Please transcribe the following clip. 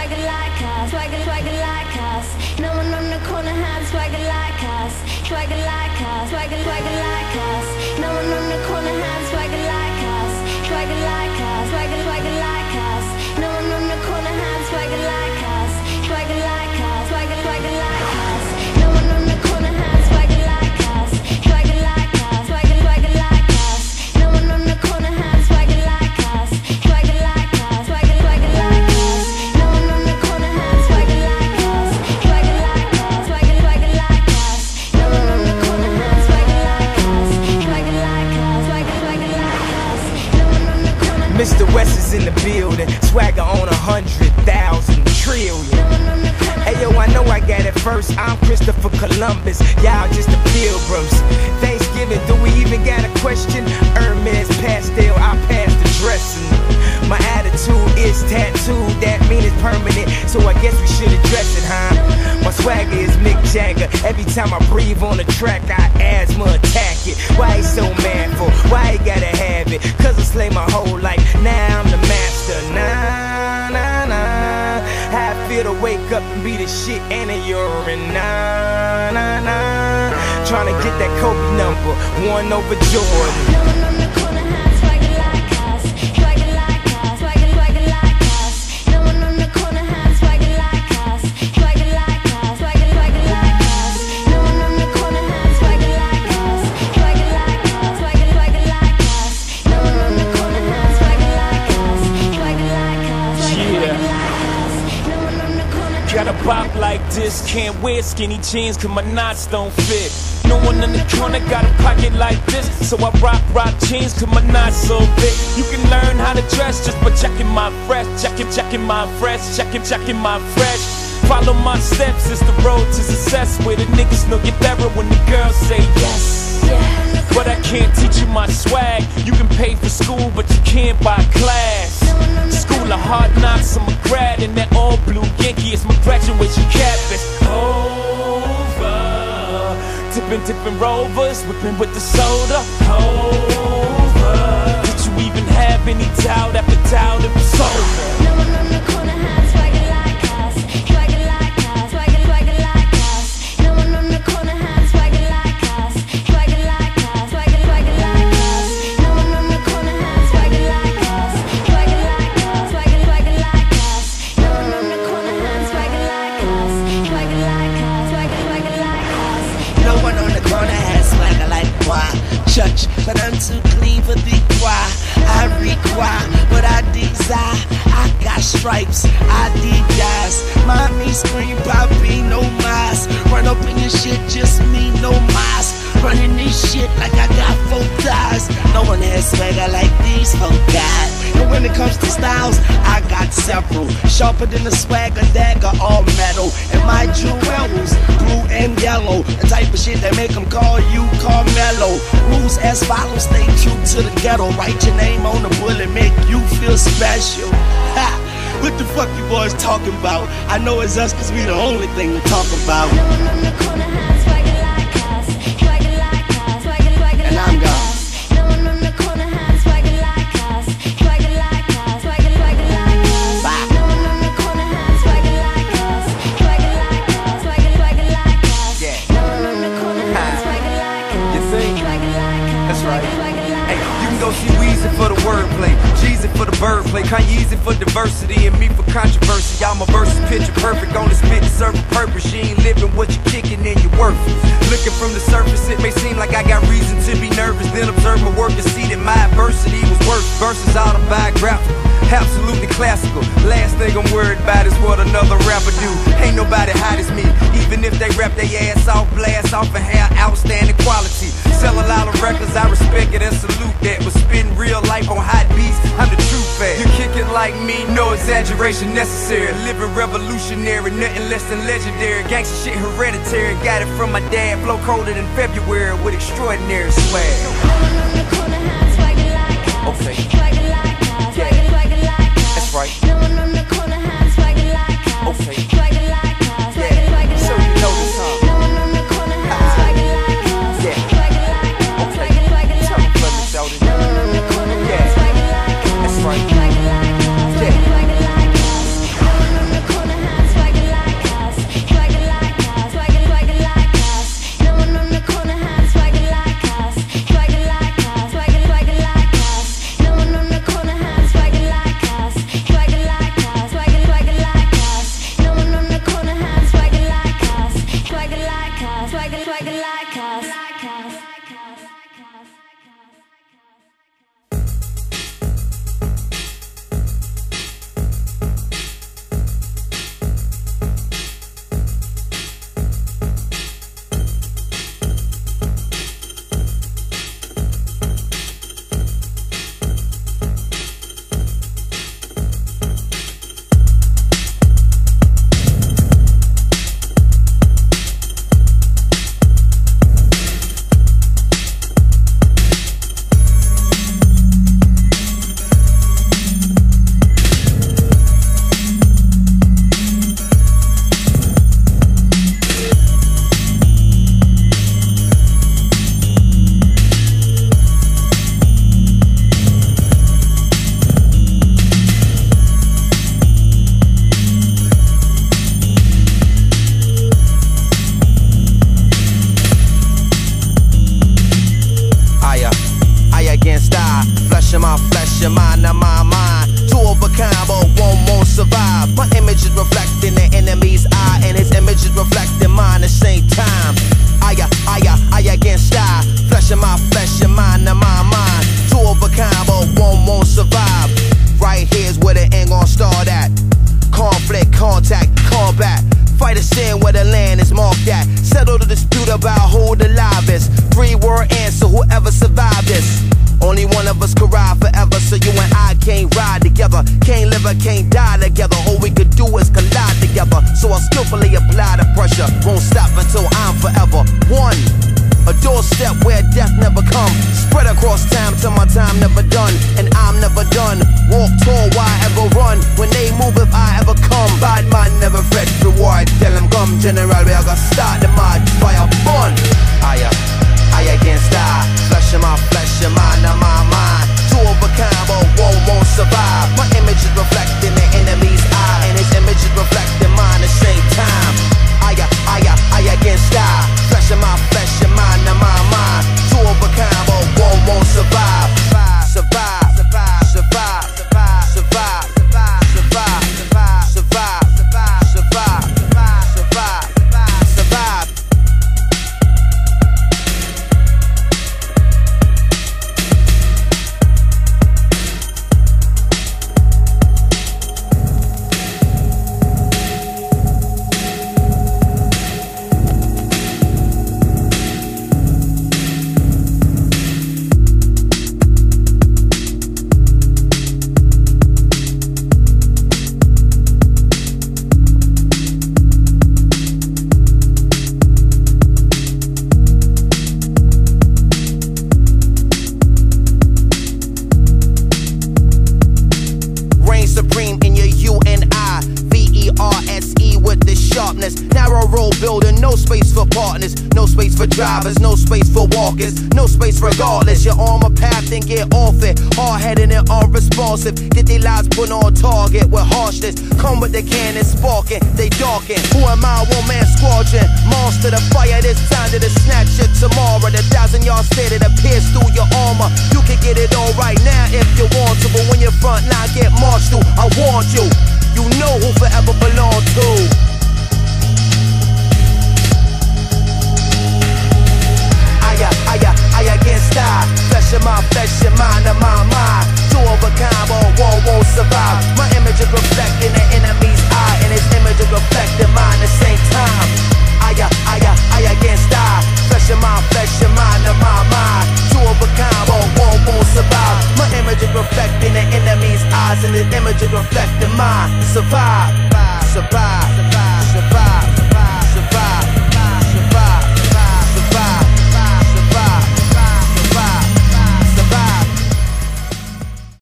swagger like us, swagger like us. No one on the corner has swagger like us, swagger like us, swagger like us. No one on the corner has swagger like us, swagger like us, swagger like us. No one on the corner has swagger like us, swagger like us, swagger like us. No one on the corner has swagger like us, swagger like us, swagger like us. No one on the corner has swagger like us, swagger like us, swagger like us. No one on the corner has swagger like us, swagger like us, swagger like us. No one on the corner has swagger like us, swagger like us, swagger like us. No one on the corner. Mr. West is in the building, swagger on 100,000 trillion. Ayo, I know I got it first. I'm Christopher Columbus, y'all just the pilgrims. Thanksgiving, do we even got a question? Hermes pastel, I pass the dressing. My attitude is tattooed, that mean it's permanent, so I guess we should address it, huh? My swagger is Mick Jagger. Every time I breathe on the track, I asthma attack it. Why he so manful? Why he gotta have it? Cause I slay my whole life, now I'm the master. Nah, nah, nah. How I feel to wake up and be the shit and a urine. Nah, nah, nah. Tryna get that Kobe number, 1 over Jordan. No one on the corner has swagger like us, swagger like us, swagger like us. No one on the corner has swagger like us, swagger like us, swagger like us. No one on the corner has swagger like us, swagger like us, swagger like us. No one on the corner has swagger like us, swagger like us, swagger like us. No one on the corner. Gotta bop like this, can't wear skinny jeans cause my knots don't fit. No one in the corner got a pocket like this, so I rock jeans cause my knots so big. You can learn how to dress just by checking my fresh, checking my fresh, checking my fresh. Follow my steps, it's the road to success, where the niggas know get better when the girls say yes, yes. But I can't teach you my swag. You can pay for school, but you can't buy class. School of hard knocks, I'm a grad, and that all blue Yankee is my graduation cap. It's over. Tipping rovers, whipping with the soda. Over. Did you even have any doubt after doubt it was over? No one on the corner has swagger like us, swagger like us, swagger like us. No one on the corner has swagger like us, swagger like us, swagger like us. No one on the corner has swagger like us, swagger like us, swagger like us. No one on the corner has swagger like us, swagger like us, swagger like us. No one on the corner has swagger like moi. Church, but I'm too clean for the choir. I require what I desire. I got stripes, I Adidas. Mommy scream, Poppy, no mas. Run up in your shit, just me, no mas. Running this shit like I got 4 thighs. No one has swagger like these 4 guys. And when it comes to styles, I got several. Sharper than a swagger dagger, all metal. And my jewels, blue and yellow. The type of shit that make them call you Carmelo. Rules as follows, stay true to the ghetto. Write your name on the bullet, make you feel special. Ha! What the fuck you boys talking about? I know it's us cause we the only thing to talk about. No one on the corner has swagger like us, swagger like us, swagger And I'm like gone. us. No one on the corner has swagger like us, swagger like us, swagger like us. Bye. No one on the corner has swagger like us, swagger like us, swagger like us. Yeah. No one on the corner has swagger like us, You think? swagger like us. That's right. Swagger like Hey, us. you can go see Weezy for the wordplay, Jeezy for the birdplay, Kanyeezy for diversity, and me for controversy. Y'all my verses picture perfect, on the spit to serve a purpose. You ain't living what you kicking and you're worthless. Looking from the surface, it may seem like I got reason to be nervous. Then observe my work and see that my adversity was worse. Verses autobiographical, absolutely classical. Last thing I'm worried about is what another rapper do. Ain't nobody hot as me, even if they rap their ass off, blast off and have outstanding quality. Sell a lot of records, I respect it and salute that. But spitting real life on hot beats, I'm the true fan. You kick it like me, no exaggeration necessary. Living revolutionary, nothing less than legendary. Gangsta shit hereditary, got it from my dad. Flow colder than February with extraordinary swag. No one on the corner has swagger like us, Okay. swagger like us, Yeah. swagger like us. That's right. No one on the corner has swagger like us, Okay. swagger like us, Yeah. swagger So like you know us. this, huh? No one on the corner has swagger like us, Yeah. swagger like us, Okay. swagger Tell me, like brother, us. shout it. No one on the corner Yeah. has swagger like us, That's right. swagger like us, Yeah. swagger like us. No one on the corner flesh, your mind, and my mind. Two of a kind, but one won't survive. My image is reflecting the enemy's eye, and his image is reflecting mine at the same time. I against I. Flesh in my flesh, your mind, and my mind. Two of a kind, but one won't survive. Right here's where the end gon' start at. Conflict, contact, combat. Fight a sin where the land is marked at. Settle the dispute about who the livest. 3-word answer, whoever survived this. Only one of us could ride forever, so you and I can't ride together. Can't live or can't die together. All we could do is collide together. So I skillfully apply the pressure. Won't stop until I'm forever one. A doorstep where death never come. Spread across time till my time never done. And I'm never done. Walk tall, why ever run? When they move, if I ever come. Bad man never fret reward. Tell them come general, we are gonna start the mud. Fire fun. I against I. Flesh in my flesh, your mind and my mind. Two of a kind, but one won't survive. My image is reflecting the enemy's eye, and his image is reflecting mine at the same time. I against I. Flesh in my flesh, your mind and my mind. Two of a kind, but one won't survive. Survive, survive, survive, survive, survive, survive, survive, survive, survive, survive, survive. Narrow road building, no space for partners, no space for drivers, no space for walkers, no space regardless. You're on my path, then get off it. Hard-headed and unresponsive, get their lives put on target with harshness. Come with the cannon sparking, they darken. Who am I? One-man squadron, monster the fire. This time to the snatch it tomorrow. The 1,000-yard stare that appears through your armor. You can get it all right now if you want to, but when your front line get marched through, I want you. You know who forever belong to. I against I. Flesh in my flesh, your mind and my mind. Two of a kind, but one won't survive. My image is reflecting the enemy's eye, and his image is reflecting mine at the same time. I against I. Flesh in my flesh, your mind and my mind. Two of a kind, but one won't survive. My image is reflecting the enemy's eyes, and his image is reflecting mine. Survive, survive.